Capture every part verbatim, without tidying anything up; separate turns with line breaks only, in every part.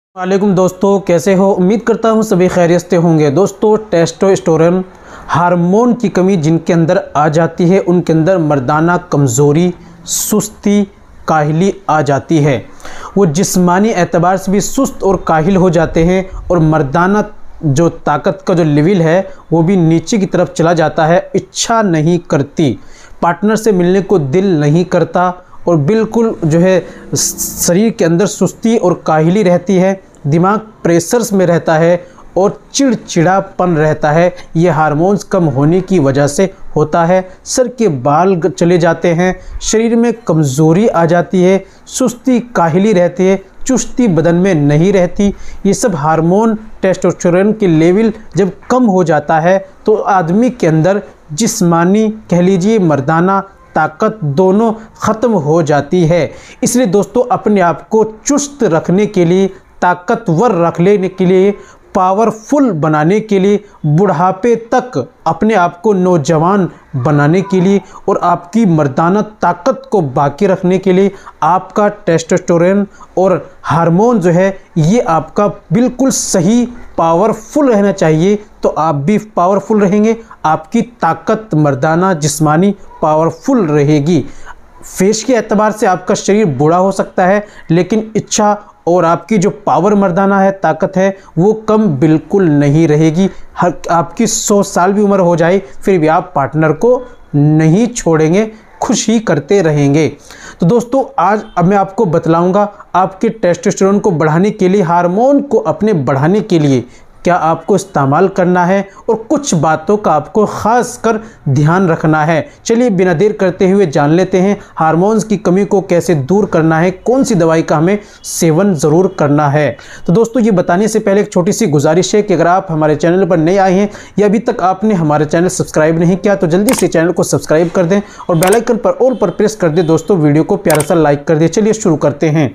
वालेकुम दोस्तों, कैसे हो? उम्मीद करता हूँ सभी खैरियत से होंगे। दोस्तों, टेस्टोस्टेरोन हार्मोन की कमी जिनके अंदर आ जाती है उनके अंदर मर्दाना कमज़ोरी, सुस्ती, काहिली आ जाती है। वो जिस्मानी एतबार से भी सुस्त और काहिल हो जाते हैं और मर्दाना जो ताकत का जो लेवल है वो भी नीचे की तरफ चला जाता है। इच्छा नहीं करती, पार्टनर से मिलने को दिल नहीं करता और बिल्कुल जो है शरीर के अंदर सुस्ती और काहिली रहती है, दिमाग प्रेशर्स में रहता है और चिड़चिड़ापन रहता है। ये हार्मोन्स कम होने की वजह से होता है। सर के बाल चले जाते हैं, शरीर में कमज़ोरी आ जाती है, सुस्ती काहिली रहती है, चुस्ती बदन में नहीं रहती। ये सब हार्मोन टेस्टोस्टेरोन के लेवल जब कम हो जाता है तो आदमी के अंदर जिस्मानी कह लीजिए मर्दाना ताकत दोनों ख़त्म हो जाती है। इसलिए दोस्तों, अपने आप को चुस्त रखने के लिए, ताकतवर रख लेने के लिए, पावरफुल बनाने के लिए, बुढ़ापे तक अपने आप को नौजवान बनाने के लिए और आपकी मर्दाना ताकत को बाकी रखने के लिए आपका टेस्टोस्टेरोन और हार्मोन जो है ये आपका बिल्कुल सही पावरफुल रहना चाहिए। तो आप भी पावरफुल रहेंगे, आपकी ताकत मर्दाना जिस्मानी पावरफुल रहेगी। फेस के एतबार से आपका शरीर बूढ़ा हो सकता है लेकिन इच्छा और आपकी जो पावर मर्दाना है, ताकत है, वो कम बिल्कुल नहीं रहेगी। हर आपकी सौ साल भी उम्र हो जाए फिर भी आप पार्टनर को नहीं छोड़ेंगे, खुश ही करते रहेंगे। तो दोस्तों, आज अब मैं आपको बतलाऊंगा आपके टेस्टोस्टेरोन को बढ़ाने के लिए, हार्मोन को अपने बढ़ाने के लिए क्या आपको इस्तेमाल करना है और कुछ बातों का आपको ख़ास कर ध्यान रखना है। चलिए बिना देर करते हुए जान लेते हैं हार्मोन्स की कमी को कैसे दूर करना है, कौन सी दवाई का हमें सेवन ज़रूर करना है। तो दोस्तों, ये बताने से पहले एक छोटी सी गुजारिश है कि अगर आप हमारे चैनल पर नए आए हैं या अभी तक आपने हमारे चैनल सब्सक्राइब नहीं किया तो जल्दी से चैनल को सब्सक्राइब कर दें और बेल आइकन पर ऑल पर प्रेस कर दें। दोस्तों, वीडियो को प्यारा सा लाइक कर दें। चलिए शुरू करते हैं।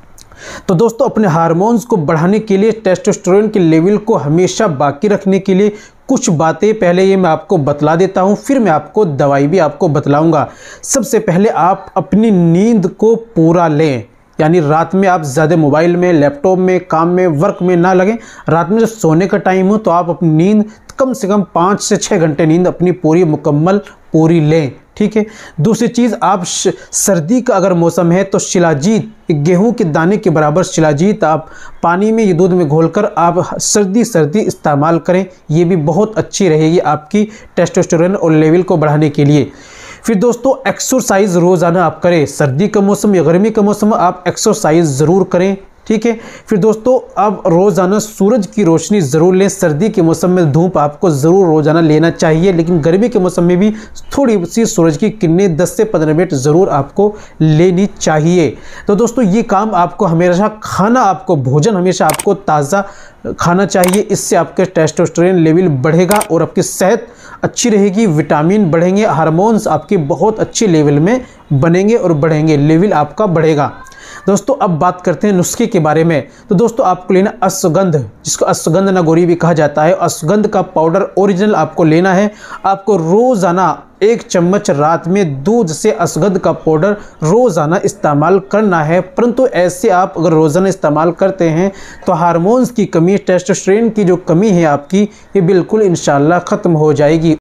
तो दोस्तों, अपने हार्मोन्स को बढ़ाने के लिए, टेस्टोस्टेरोन के लेवल को हमेशा बाकी रखने के लिए कुछ बातें पहले ये मैं आपको बतला देता हूँ, फिर मैं आपको दवाई भी आपको बतलाऊंगा। सबसे पहले आप अपनी नींद को पूरा लें, यानी रात में आप ज़्यादा मोबाइल में, लैपटॉप में, काम में, वर्क में ना लगें। रात में जब सोने का टाइम हो तो आप अपनी नींद कम से कम पाँच से छः घंटे नींद अपनी पूरी मुकम्मल पूरी लें, ठीक है। दूसरी चीज़, आप सर्दी का अगर मौसम है तो शिलाजीत, गेहूं के दाने के बराबर शिलाजीत आप पानी में, ये दूध में घोलकर आप सर्दी सर्दी इस्तेमाल करें। ये भी बहुत अच्छी रहेगी आपकी टेस्टोस्टेरोन और लेवल को बढ़ाने के लिए। फिर दोस्तों, एक्सरसाइज रोज़ाना आप करें। सर्दी का मौसम या गर्मी का मौसम आप एक्सरसाइज ज़रूर करें, ठीक है। फिर दोस्तों, आप रोज़ाना सूरज की रोशनी ज़रूर लें। सर्दी के मौसम में धूप आपको ज़रूर रोज़ाना लेना चाहिए, लेकिन गर्मी के मौसम में भी थोड़ी सी सूरज की किरणें दस से पंद्रह मिनट ज़रूर आपको लेनी चाहिए। तो दोस्तों, ये काम आपको हमेशा खाना, आपको भोजन हमेशा आपको ताज़ा खाना चाहिए। इससे आपके टेस्टोस्टेरोन लेवल बढ़ेगा और आपकी सेहत अच्छी रहेगी, विटामिन बढ़ेंगे, हार्मोन्स आपके बहुत अच्छे लेवल में बनेंगे और बढ़ेंगे, लेवल आपका बढ़ेगा। दोस्तों, अब बात करते हैं नुस्खे के बारे में। तो दोस्तों, आपको लेना अश्वगंध, जिसको अश्वगंध नागौरी भी कहा जाता है। अश्वगंध का पाउडर ओरिजिनल आपको लेना है। आपको रोज़ाना एक चम्मच रात में दूध से अश्वगंध का पाउडर रोज़ाना इस्तेमाल करना है। परंतु ऐसे आप अगर रोज़ाना इस्तेमाल करते हैं तो हार्मोन्स की कमी, टेस्टोस्टेरोन की जो कमी है आपकी, ये बिल्कुल इंशाल्लाह ख़त्म हो जाएगी।